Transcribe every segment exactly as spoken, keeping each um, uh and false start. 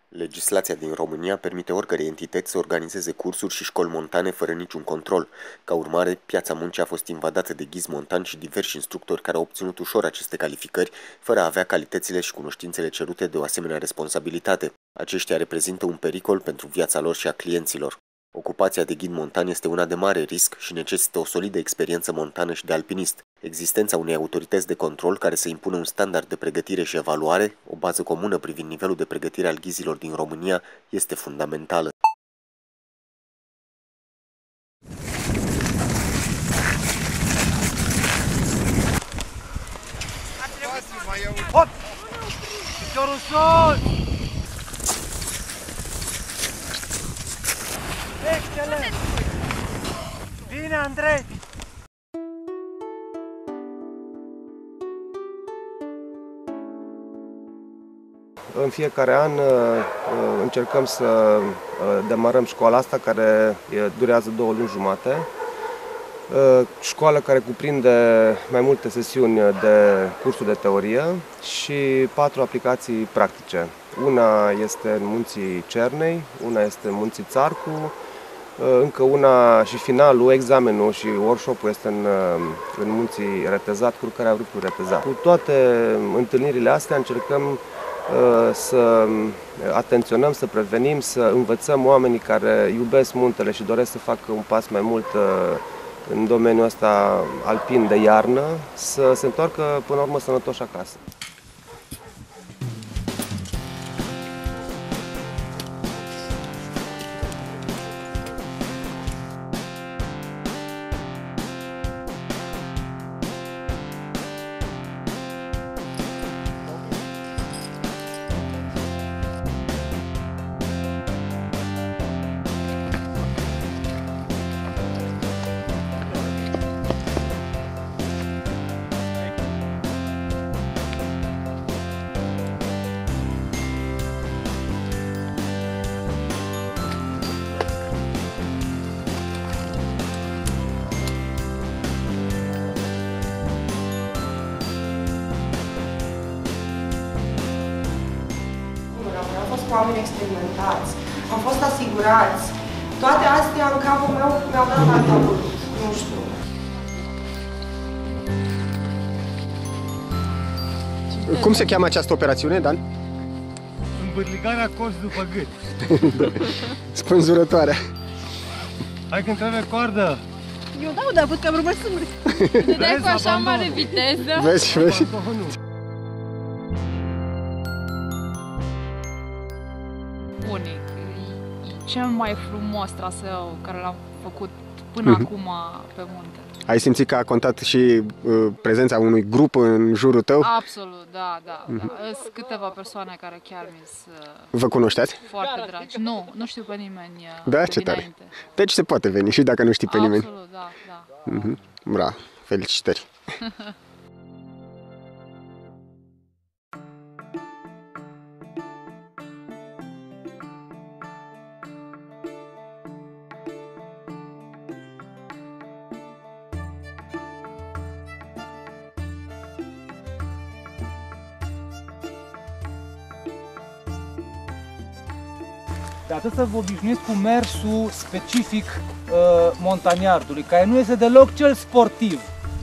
Legislația din România permite oricărei entități să organizeze cursuri și școli montane fără niciun control. Ca urmare, piața muncii a fost invadată de ghizi montani și diversi instructori care au obținut ușor aceste calificări, fără a avea calitățile și cunoștințele cerute de o asemenea responsabilitate. Aceștia reprezintă un pericol pentru viața lor și a clienților. Ocupația de ghid montan este una de mare risc și necesită o solidă experiență montană și de alpinist. Existența unei autorități de control care să impună un standard de pregătire și evaluare, o bază comună privind nivelul de pregătire al ghizilor din România, este fundamentală. Hop! Piciorul sus! Excelent! Bine, Andrei! În fiecare an încercăm să demarăm școala asta, care durează două luni jumate. Școală care cuprinde mai multe sesiuni de cursuri de teorie și patru aplicații practice. Una este în munții Cernei, una este în munții Țarcu, încă una și finalul, examenul și workshop-ul este în, în munții Retezat, Curcarea Vârfului Retezat. Cu toate întâlnirile astea încercăm să atenționăm, să prevenim, să învățăm oamenii care iubesc muntele și doresc să facă un pas mai mult în domeniul ăsta alpin de iarnă, să se întoarcă până la urmă sănătoși acasă. Cu oameni experimentați, am fost asigurați. Toate astea în capul meu mi-au dat alta vrut, nu știu. Cum se cheamă această operațiune, Dan? Îmbârligarea coș după gât. Spânzurătoarea. Hai că trebuie coardă. Eu dau, dar văd că am rămas sâmbri. Dai cu așa mare viteză. Vezi, vezi? Unic. E cel mai frumos traseu care l-am făcut până mm-hmm. acum pe munte. Ai simțit că a contat și uh, prezența unui grup în jurul tău? Absolut, da, da. Mm-hmm. da. Sunt câteva persoane care chiar mi-s uh, Vă cunoșteați? Foarte dragi. Nu, nu știu pe nimeni uh, Da, ce tare. Deci se poate veni și dacă nu știi pe Absolut, nimeni. Absolut, da, da. Mm-hmm. Bravo, felicitări. De atât să vă obișnuiți cu mersul specific uh, montaniardului, care nu este deloc cel sportiv.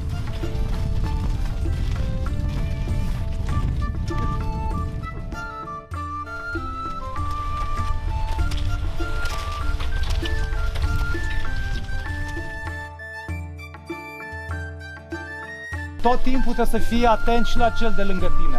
Tot timpul trebuie să fii atent și la cel de lângă tine.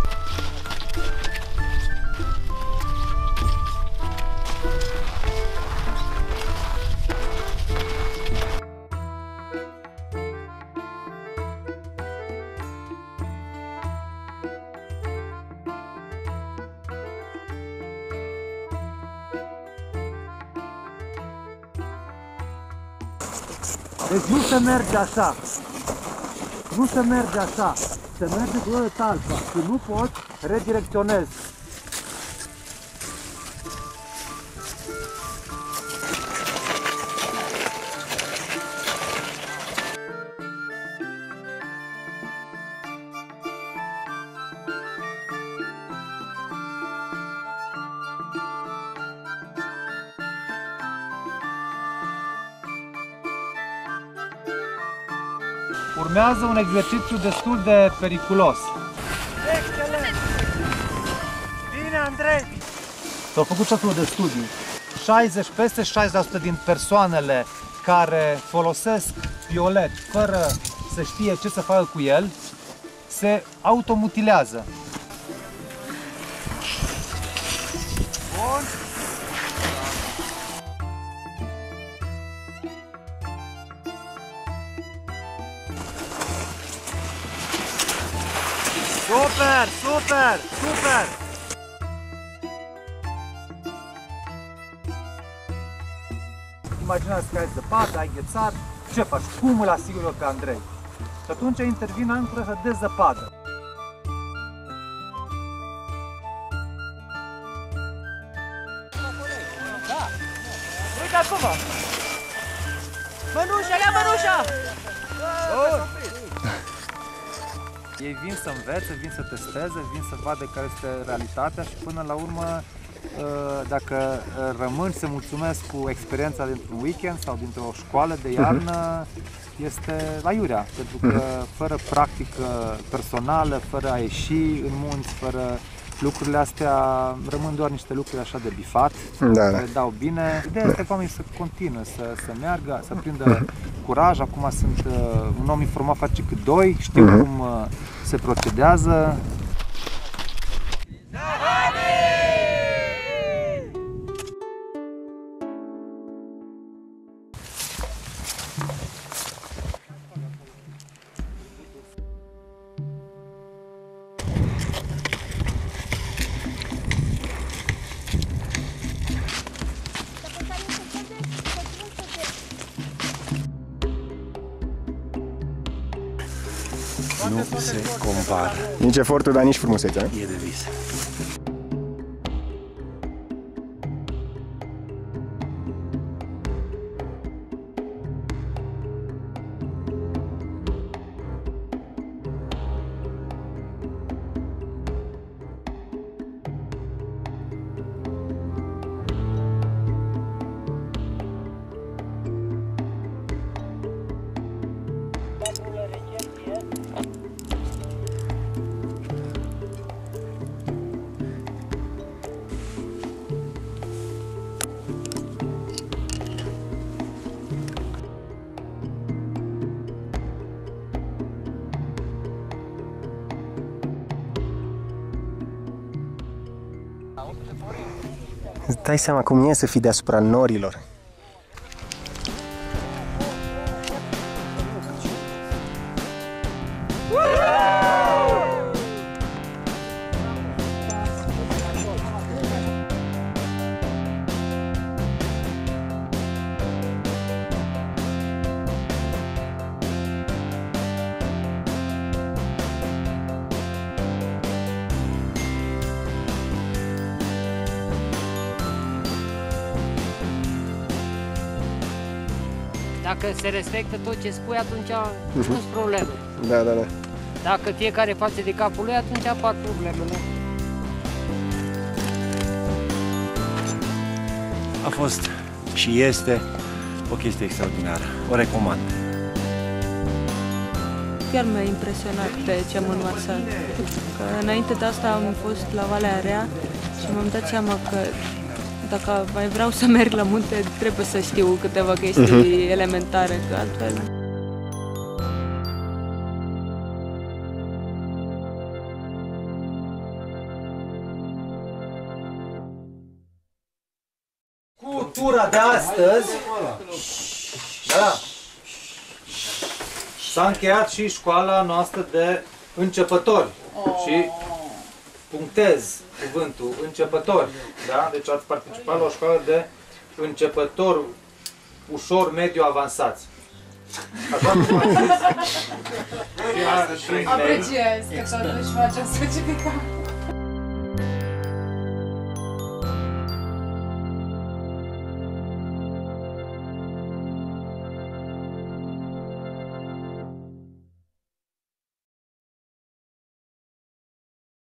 Deci nu se merge așa, nu se merge așa, se merge cu o talpa și nu poți, redirecționezi. Urmează un exercițiu destul de periculos. Excelent! Bine, Andrei! S-au făcut tot felul de studii. șaizeci, peste șaizeci la sută din persoanele care folosesc piolet fără să știe ce să facă cu el, se automutilează. Bun. Super, super, super! Imaginați că ai zăpadă, ai ghețat, ce faci? Cum îl asiguri eu pe Andrei? Și atunci intervine ancora de zăpadă. Da! Uite acum! Mănușa, ia mănușa! Ei vin să învețe, vin să testeze, vin să vadă care este realitatea și până la urmă, dacă rămân, se mulțumesc cu experiența dintr-un weekend sau dintr-o școală de iarnă, este aiurea, pentru că fără practică personală, fără a ieși în munți, fără lucrurile astea, rămân doar niște lucruri așa de bifat, da, care da. dau bine. Ideea este ca oamenii să continue, să, să meargă, să prindă curaj. Acum sunt un om informat face cât doi, știu uh-huh. cum se procedează. Nu se compară. Nici efortul, dar nici frumusețea. E de vis. Îți dai seama cum e să fii deasupra norilor. Dacă se respectă tot ce spui, atunci nu sunt probleme. Da, da, da. Dacă fiecare face de capul lui, atunci apar problemele. A fost și este o chestie extraordinară. O recomand. Chiar m-a impresionat pe ce am învățat. Că înainte de asta am fost la Valea Rea și m-am dat seama că dacă mai vreau să merg la munte, trebuie să știu câteva chestii uh-huh. elementare, că altfel... Cu tura de astăzi, da, s-a încheiat și școala noastră de începători și punctez cuvântul începători, da? Deci ați participat la o școală de începători ușor, mediu, avansați. Așa cum am zis. Apreciez că totuși facem specificat.